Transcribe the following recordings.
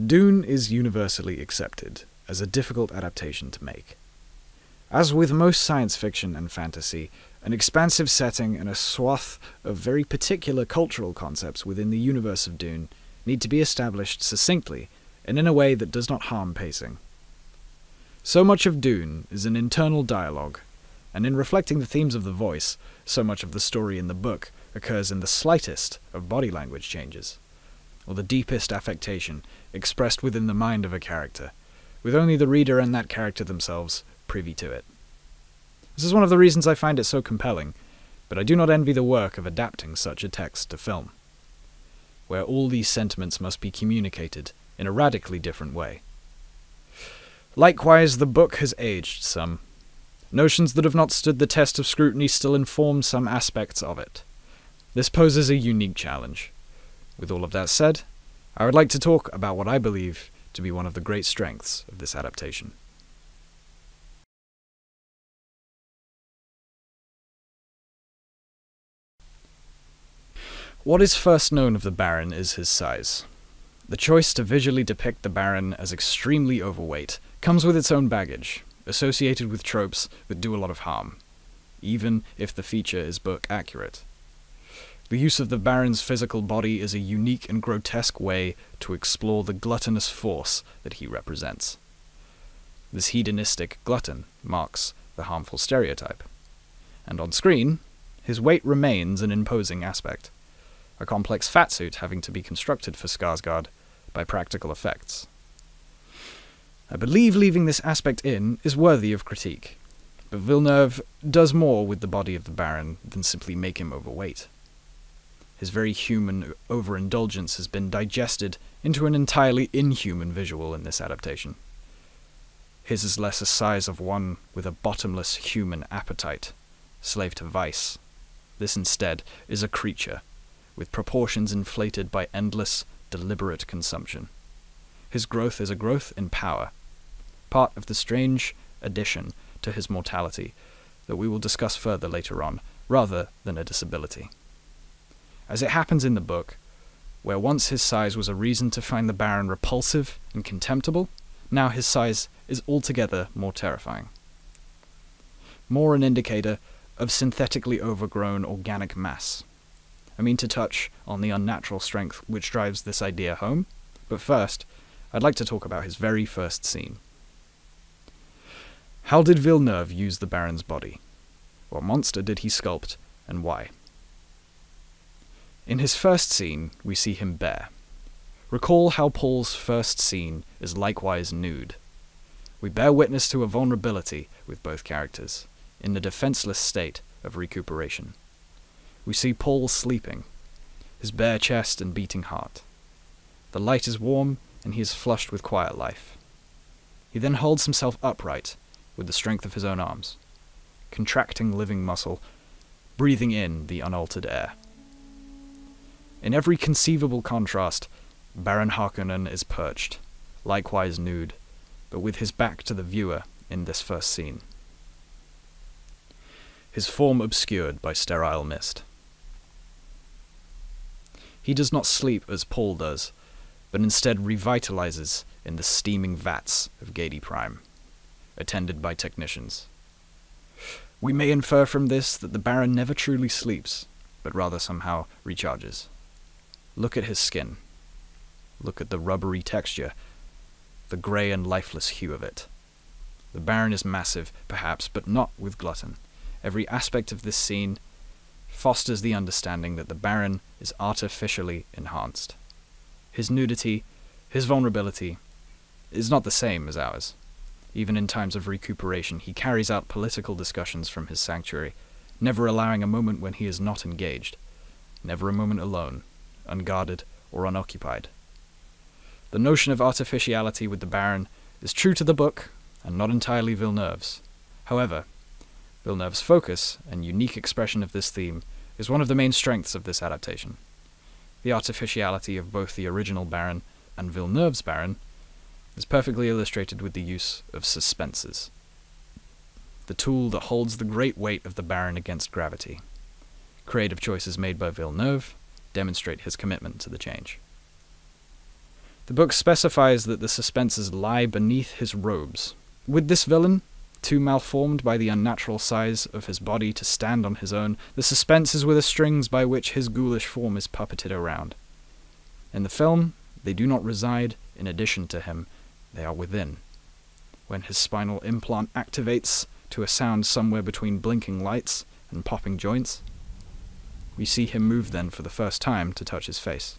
Dune is universally accepted as a difficult adaptation to make. As with most science fiction and fantasy, an expansive setting and a swath of very particular cultural concepts within the universe of Dune need to be established succinctly and in a way that does not harm pacing. So much of Dune is an internal dialogue, and in reflecting the themes of the voice, so much of the story in the book occurs in the slightest of body language changes, or the deepest affectation expressed within the mind of a character, with only the reader and that character themselves privy to it. This is one of the reasons I find it so compelling, but I do not envy the work of adapting such a text to film, where all these sentiments must be communicated in a radically different way. Likewise, the book has aged some. Notions that have not stood the test of scrutiny still inform some aspects of it. This poses a unique challenge. With all of that said, I would like to talk about what I believe to be one of the great strengths of this adaptation. What is first known of the Baron is his size. The choice to visually depict the Baron as extremely overweight comes with its own baggage, associated with tropes that do a lot of harm, even if the feature is book accurate. The use of the Baron's physical body is a unique and grotesque way to explore the gluttonous force that he represents. This hedonistic glutton marks the harmful stereotype. And on screen, his weight remains an imposing aspect, a complex fatsuit having to be constructed for Skarsgård by practical effects. I believe leaving this aspect in is worthy of critique, but Villeneuve does more with the body of the Baron than simply make him overweight. His very human overindulgence has been digested into an entirely inhuman visual in this adaptation. His is less a size of one with a bottomless human appetite, slave to vice. This instead is a creature, with proportions inflated by endless, deliberate consumption. His growth is a growth in power, part of the strange addition to his mortality that we will discuss further later on, rather than a disability. As it happens in the book, where once his size was a reason to find the Baron repulsive and contemptible, now his size is altogether more terrifying. More an indicator of synthetically overgrown organic mass. I mean to touch on the unnatural strength which drives this idea home, but first, I'd like to talk about his very first scene. How did Villeneuve use the Baron's body? What monster did he sculpt, and why? In his first scene, we see him bare. Recall how Paul's first scene is likewise nude. We bear witness to a vulnerability with both characters, in the defenseless state of recuperation. We see Paul sleeping, his bare chest and beating heart. The light is warm, and he is flushed with quiet life. He then holds himself upright with the strength of his own arms, contracting living muscle, breathing in the unaltered air. In every conceivable contrast, Baron Harkonnen is perched, likewise nude, but with his back to the viewer in this first scene. His form obscured by sterile mist. He does not sleep as Paul does, but instead revitalizes in the steaming vats of Gedi Prime, attended by technicians. We may infer from this that the Baron never truly sleeps, but rather somehow recharges. Look at his skin. Look at the rubbery texture, the grey and lifeless hue of it. The Baron is massive, perhaps, but not with glutton. Every aspect of this scene fosters the understanding that the Baron is artificially enhanced. His nudity, his vulnerability, is not the same as ours. Even in times of recuperation, he carries out political discussions from his sanctuary, never allowing a moment when he is not engaged, never a moment alone, unguarded or unoccupied. The notion of artificiality with the Baron is true to the book, and not entirely Villeneuve's. However, Villeneuve's focus and unique expression of this theme is one of the main strengths of this adaptation. The artificiality of both the original Baron and Villeneuve's Baron is perfectly illustrated with the use of suspenses, the tool that holds the great weight of the Baron against gravity. Creative choices made by Villeneuve demonstrate his commitment to the change. The book specifies that the suspensors lie beneath his robes. With this villain, too malformed by the unnatural size of his body to stand on his own, the suspensors were the strings by which his ghoulish form is puppeted around. In the film, they do not reside in addition to him, they are within. When his spinal implant activates to a sound somewhere between blinking lights and popping joints, we see him move then for the first time to touch his face.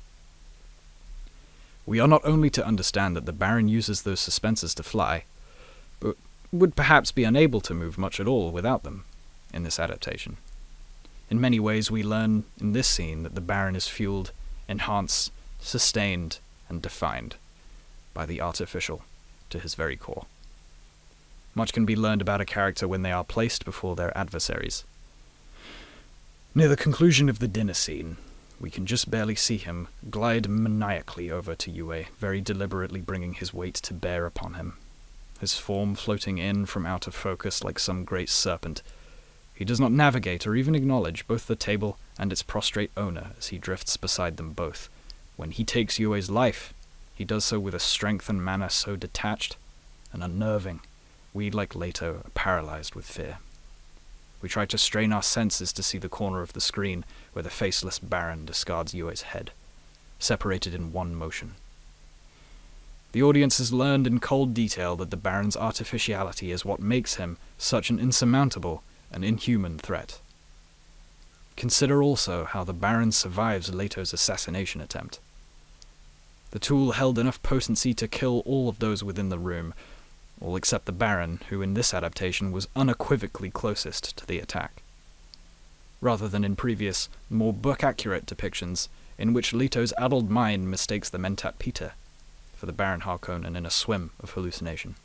We are not only to understand that the Baron uses those suspensors to fly, but would perhaps be unable to move much at all without them in this adaptation. In many ways we learn in this scene that the Baron is fueled, enhanced, sustained, and defined by the artificial to his very core. Much can be learned about a character when they are placed before their adversaries. Near the conclusion of the dinner scene, we can just barely see him glide maniacally over to Yue, very deliberately bringing his weight to bear upon him, his form floating in from out of focus like some great serpent. He does not navigate or even acknowledge both the table and its prostrate owner as he drifts beside them both. When he takes Yue's life, he does so with a strength and manner so detached and unnerving, we, like Leto, are paralyzed with fear. We try to strain our senses to see the corner of the screen where the faceless Baron discards Yue's head, separated in one motion. The audience has learned in cold detail that the Baron's artificiality is what makes him such an insurmountable and inhuman threat. Consider also how the Baron survives Leto's assassination attempt. The tool held enough potency to kill all of those within the room, all except the Baron, who in this adaptation was unequivocally closest to the attack. Rather than in previous, more book-accurate depictions, in which Leto's addled mind mistakes the Mentat Peter for the Baron Harkonnen in a swim of hallucination.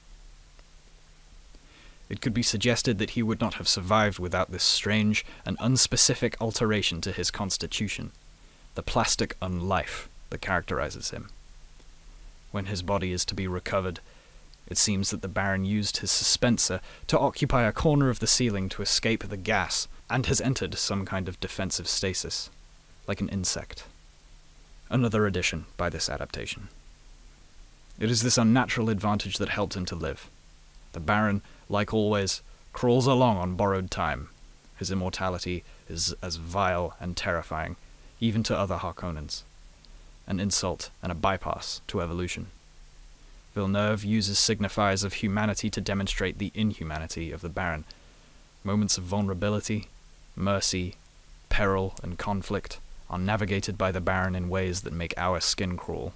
It could be suggested that he would not have survived without this strange and unspecific alteration to his constitution, the plastic unlife that characterizes him. When his body is to be recovered, it seems that the Baron used his suspensor to occupy a corner of the ceiling to escape the gas, and has entered some kind of defensive stasis, like an insect. Another addition by this adaptation. It is this unnatural advantage that helped him to live. The Baron, like always, crawls along on borrowed time. His immortality is as vile and terrifying, even to other Harkonnens. An insult and a bypass to evolution. Villeneuve uses signifiers of humanity to demonstrate the inhumanity of the Baron. Moments of vulnerability, mercy, peril, and conflict are navigated by the Baron in ways that make our skin crawl.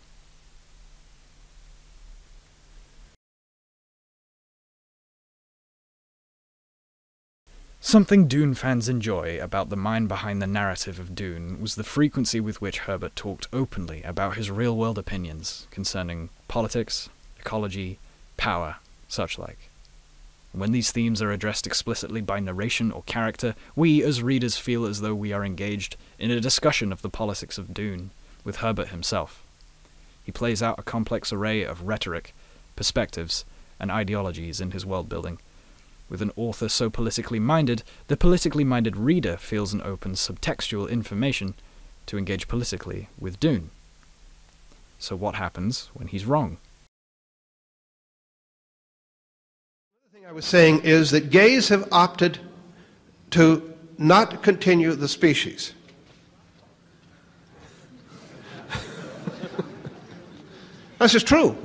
Something Dune fans enjoy about the mind behind the narrative of Dune was the frequency with which Herbert talked openly about his real-world opinions concerning politics, ecology, power, such like. When these themes are addressed explicitly by narration or character, we as readers feel as though we are engaged in a discussion of the politics of Dune with Herbert himself. He plays out a complex array of rhetoric, perspectives, and ideologies in his world-building. With an author so politically minded, the politically minded reader feels an open subtextual information to engage politically with Dune. So what happens when he's wrong? The thing I was saying is that gays have opted to not continue the species. This is true.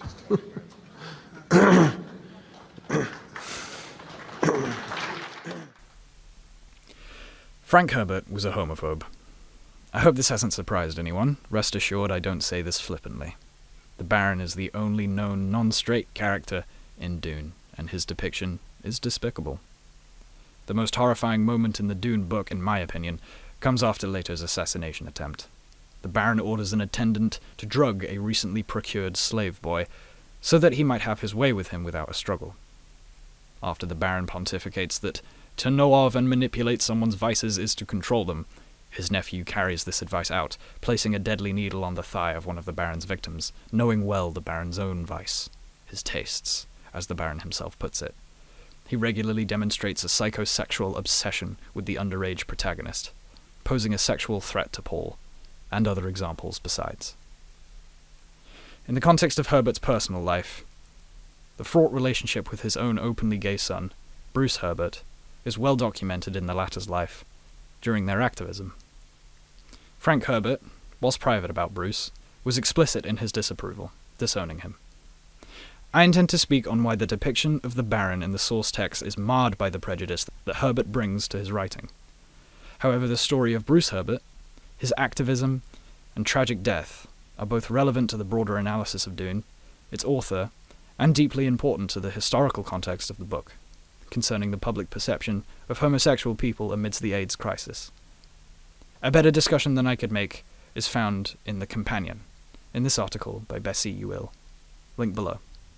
Frank Herbert was a homophobe. I hope this hasn't surprised anyone. Rest assured I don't say this flippantly. The Baron is the only known non-straight character in Dune, and his depiction is despicable. The most horrifying moment in the Dune book, in my opinion, comes after Leto's assassination attempt. The Baron orders an attendant to drug a recently procured slave boy, so that he might have his way with him without a struggle. After the Baron pontificates that to know of and manipulate someone's vices is to control them, his nephew carries this advice out, placing a deadly needle on the thigh of one of the Baron's victims, knowing well the Baron's own vice, his tastes, as the Baron himself puts it. He regularly demonstrates a psychosexual obsession with the underage protagonist, posing a sexual threat to Paul, and other examples besides. In the context of Herbert's personal life, the fraught relationship with his own openly gay son, Bruce Herbert, is well documented in the latter's life during their activism. Frank Herbert, whilst private about Bruce, was explicit in his disapproval, disowning him. I intend to speak on why the depiction of the Baron in the source text is marred by the prejudice that Herbert brings to his writing. However, the story of Bruce Herbert, his activism, and tragic death are both relevant to the broader analysis of Dune, its author, and deeply important to the historical context of the book, concerning the public perception of homosexual people amidst the AIDS crisis. A better discussion than I could make is found in The Companion, in this article by Bessie Uil, link below.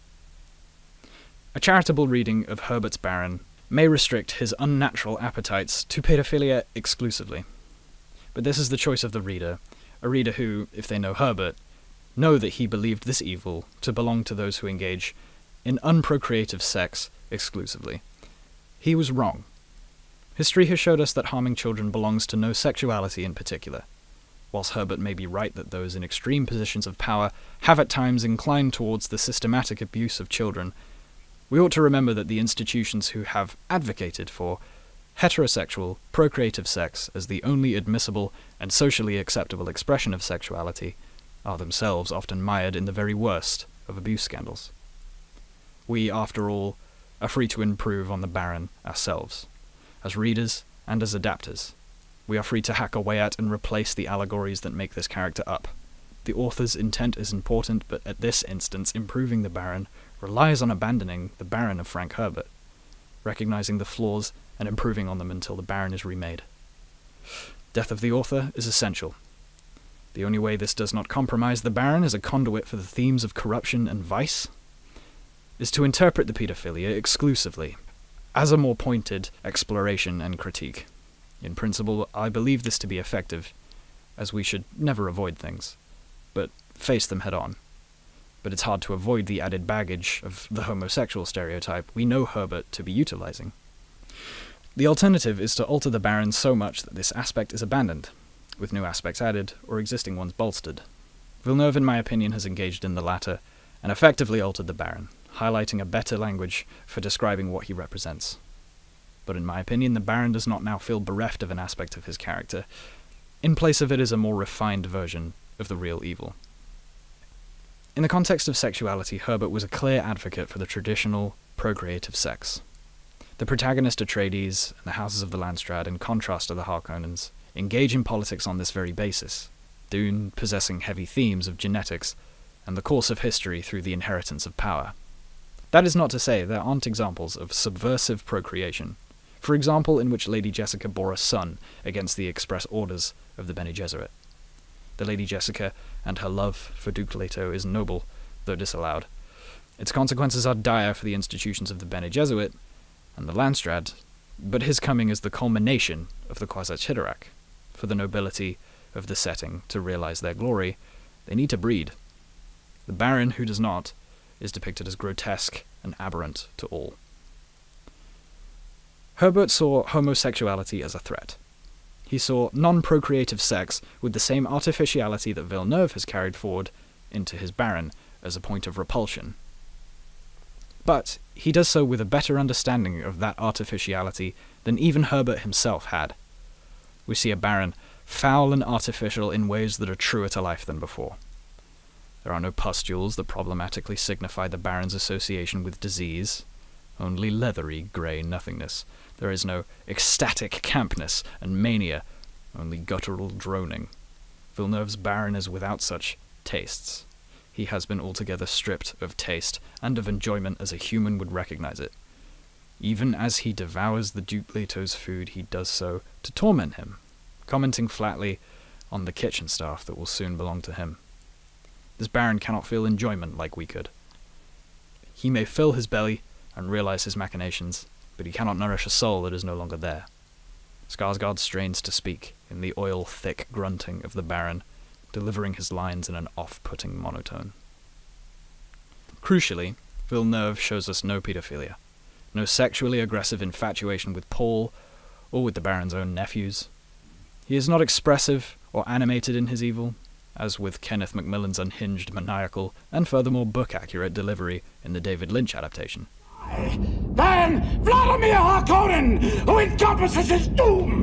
A charitable reading of Herbert's Baron may restrict his unnatural appetites to paedophilia exclusively, but this is the choice of the reader, a reader who, if they know Herbert, know that he believed this evil to belong to those who engage in unprocreative sex exclusively. He was wrong. History has showed us that harming children belongs to no sexuality in particular. Whilst Herbert may be right that those in extreme positions of power have at times inclined towards the systematic abuse of children, we ought to remember that the institutions who have advocated for heterosexual, procreative sex as the only admissible and socially acceptable expression of sexuality are themselves often mired in the very worst of abuse scandals. We, after all, are free to improve on the Baron ourselves, as readers and as adapters. We are free to hack away at and replace the allegories that make this character up. The author's intent is important, but at this instance, improving the Baron relies on abandoning the Baron of Frank Herbert, recognizing the flaws and improving on them until the Baron is remade. Death of the author is essential. The only way this does not compromise the Baron as a conduit for the themes of corruption and vice is to interpret the paedophilia exclusively, as a more pointed exploration and critique. In principle, I believe this to be effective, as we should never avoid things, but face them head on. But it's hard to avoid the added baggage of the homosexual stereotype we know Herbert to be utilizing. The alternative is to alter the Baron so much that this aspect is abandoned, with new aspects added, or existing ones bolstered. Villeneuve, in my opinion, has engaged in the latter, and effectively altered the Baron, highlighting a better language for describing what he represents. But in my opinion, the Baron does not now feel bereft of an aspect of his character. In place of it is a more refined version of the real evil. In the context of sexuality, Herbert was a clear advocate for the traditional, procreative sex. The protagonist Atreides and the houses of the Landstrad, in contrast to the Harkonnens, engage in politics on this very basis, Dune possessing heavy themes of genetics and the course of history through the inheritance of power. That is not to say there aren't examples of subversive procreation, for example in which Lady Jessica bore a son against the express orders of the Bene Gesserit. The Lady Jessica and her love for Duke Leto is noble, though disallowed. Its consequences are dire for the institutions of the Bene Gesserit and the Landstrad, but his coming is the culmination of the Kwisatz Haderach. For the nobility of the setting to realize their glory, they need to breed. The Baron, who does not, is depicted as grotesque and aberrant to all. Herbert saw homosexuality as a threat. He saw non-procreative sex with the same artificiality that Villeneuve has carried forward into his Baron as a point of repulsion. But he does so with a better understanding of that artificiality than even Herbert himself had. We see a Baron foul and artificial in ways that are truer to life than before. There are no pustules that problematically signify the Baron's association with disease, only leathery grey nothingness. There is no ecstatic campness and mania, only guttural droning. Villeneuve's Baron is without such tastes. He has been altogether stripped of taste and of enjoyment as a human would recognize it. Even as he devours the Duke Leto's food, he does so to torment him, commenting flatly on the kitchen staff that will soon belong to him. This Baron cannot feel enjoyment like we could. He may fill his belly and realize his machinations, but he cannot nourish a soul that is no longer there. Skarsgård strains to speak in the oil-thick grunting of the Baron, delivering his lines in an off-putting monotone. Crucially, Villeneuve shows us no paedophilia, no sexually aggressive infatuation with Paul or with the Baron's own nephews. He is not expressive or animated in his evil. as with Kenneth Macmillan's unhinged, maniacal, and furthermore book-accurate delivery in the David Lynch adaptation. Then Vladimir Harkonnen, who encompasses his doom!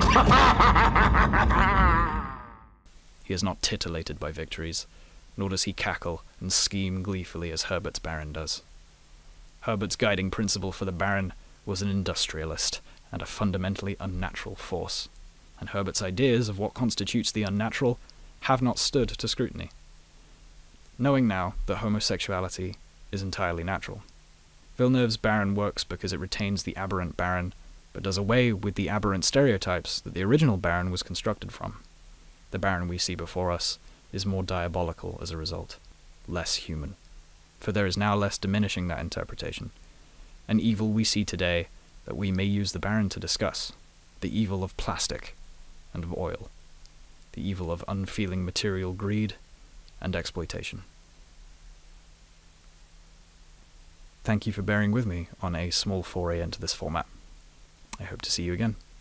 He is not titillated by victories, nor does he cackle and scheme gleefully as Herbert's Baron does. Herbert's guiding principle for the Baron was an industrialist and a fundamentally unnatural force, and Herbert's ideas of what constitutes the unnatural have not stood to scrutiny. Knowing now that homosexuality is entirely natural, Villeneuve's Baron works because it retains the aberrant Baron, but does away with the aberrant stereotypes that the original Baron was constructed from. The Baron we see before us is more diabolical as a result, less human, for there is now less diminishing that interpretation. An evil we see today that we may use the Baron to discuss, the evil of plastic and of oil, the evil of unfeeling material greed and exploitation. Thank you for bearing with me on a small foray into this format. I hope to see you again.